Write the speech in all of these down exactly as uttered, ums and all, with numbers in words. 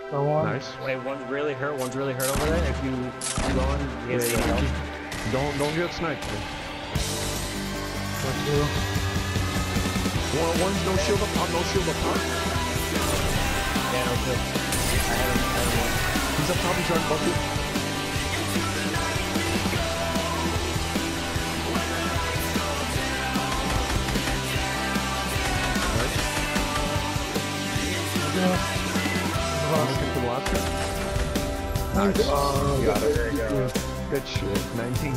Go on. Nice. Wait, one's really hurt, one's really hurt over there. If you keep going, you Yeah, get yeah, help. keep- Don't don't get sniped. Man. Go two. One, one's no shield up top, no shield up top. Yeah, no shield. I have him, I have him one. He's up top, he's trying to bucket. Looking for the last guy. Nice. Oh, Got it. there you go. Good shit. nineteen.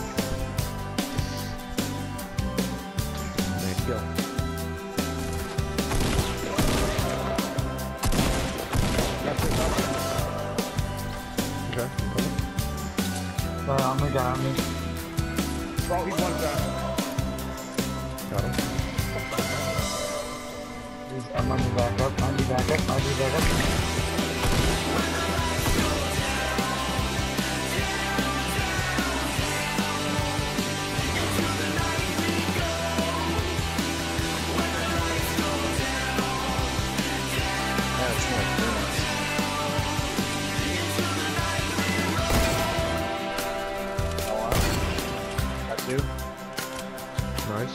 There you go. Okay. Sorry, on me, got on me. Bro, he's one shot. Got him. I'm on the back up, on the back up, on the back up. Two. Nice.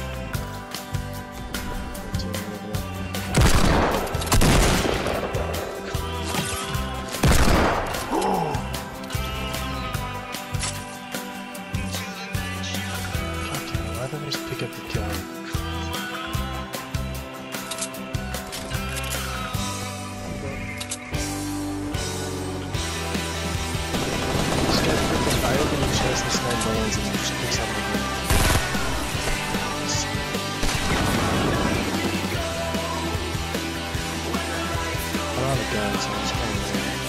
Why don't we just pick up the kill? This guy put the fire in the chest, this guy lands and just picks up the gun. I don't have a gun, so I'm just playing with it.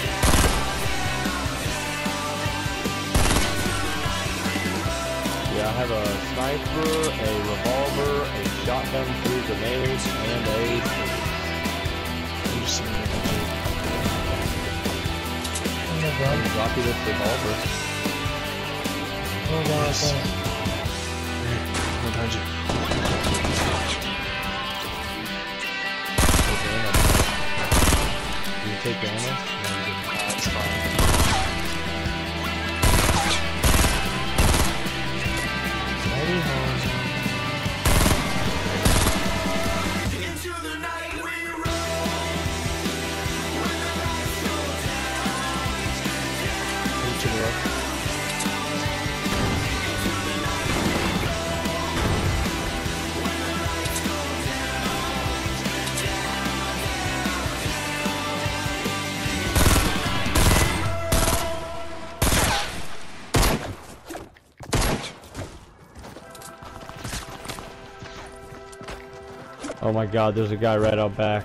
Yeah, I have a sniper, a revolver, a shotgun, three grenades, and a... I'm just sitting there with it. I can drop you this revolver. Oh, God, Nice. Montage it. Take the ammo. Do you take the ammo? No, you didn't. Ah, it's fine. Ready, home. Move to the left. Oh my god, there's a guy right out back.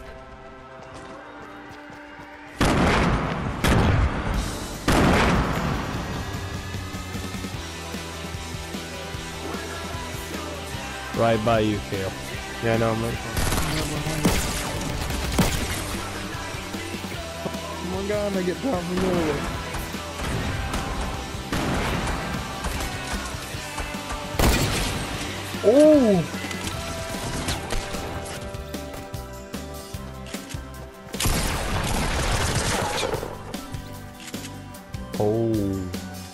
Right by you, Kale. Yeah, no, I'm ready. Oh my god, I get down from nowhere. Oh! Oh.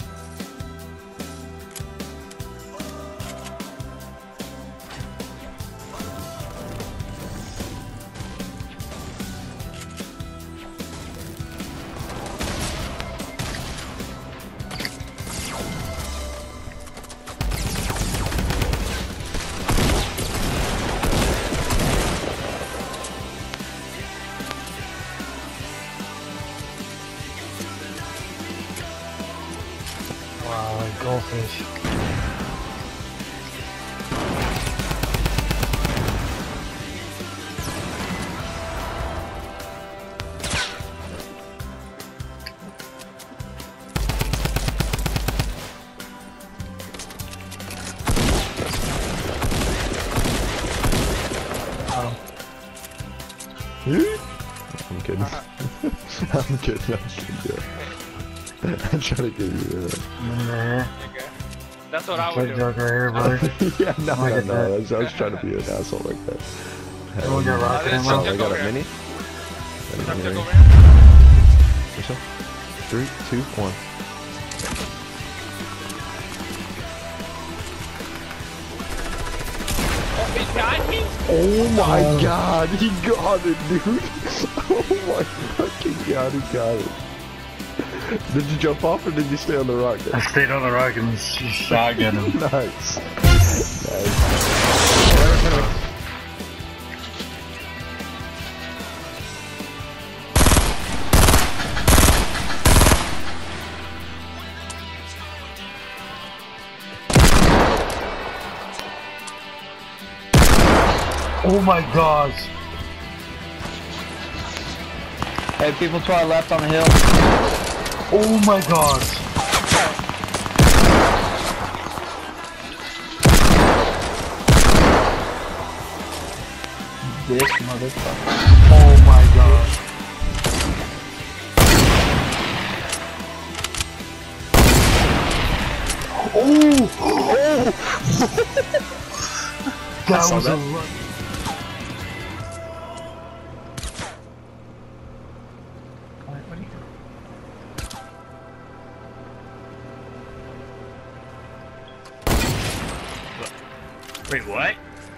Wow, goldfish. Oh. I'm kidding. I'm kidding, I'm kidding. I'm trying to give you that. Yeah. That's what I would Good do. joke right here, brother. Yeah, no, Look no, at no. that. I was, I was trying to be an asshole like that. We'll get rocket That is ammo. Oh, I got a Okay. mini? Stop Got a check mini. over here. yourself. Three, two, one. Oh, he got me? Oh my uh, god, he got it, dude. Oh my fucking god, he got it. Did you jump off or did you stay on the rock then? I stayed on the rock and shotgun him. Nice. Nice. Oh my gosh. Hey, people to our left on the hill. Oh my gosh. This motherfucker. Oh my gosh. Oh! Oh! That was a run. Wait, what?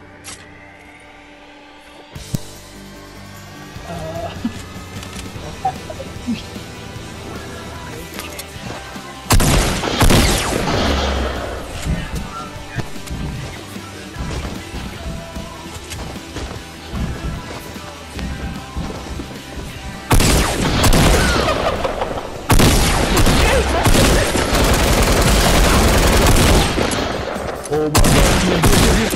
Oh my god.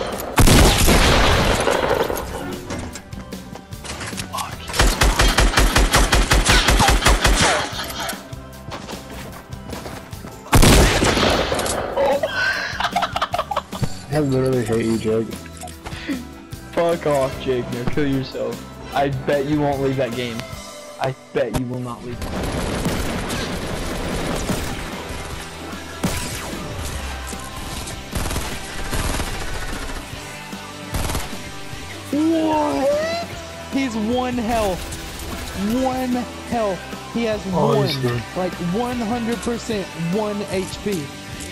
I literally hate you, Jake. Fuck off, Jake. Now kill yourself. I bet you won't leave that game. I bet you will not leave. What? He's one health. One health. He has Oh, one. he's good. Like one hundred percent one H P.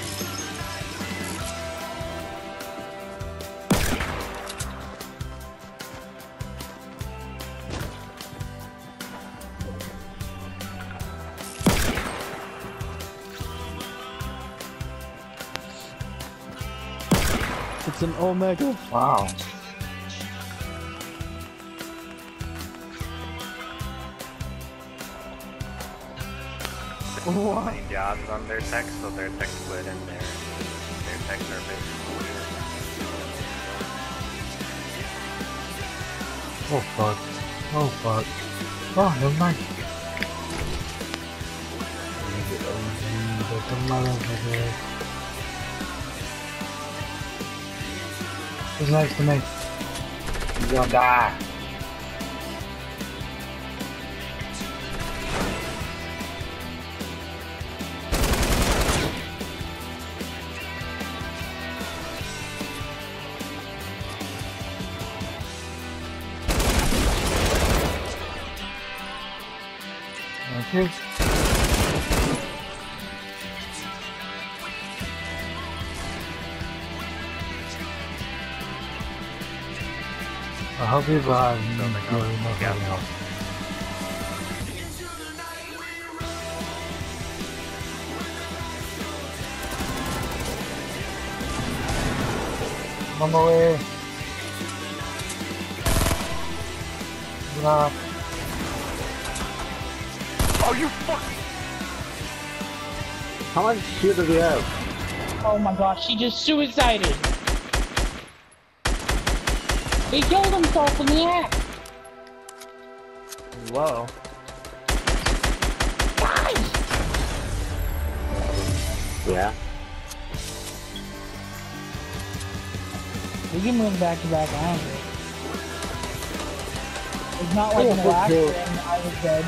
It's an Omega. Wow. What? Jobs on their tech, so their tech split and their their techs are basically. Oh fuck. Oh fuck. Oh, never mind. That's a motherfucker. Who's next to me? You're gonna die. Thank you. I hope you guys don't make nothing else. On my way. Nah. Oh, you fuck! How much shit do we have? Oh my gosh, he just suicided! He killed himself in the act! Whoa. Guys! Yeah. We can win back to back rounds. It's not like Oh, in the last okay. game I was dead.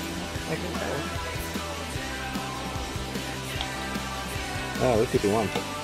Oh, look at the one.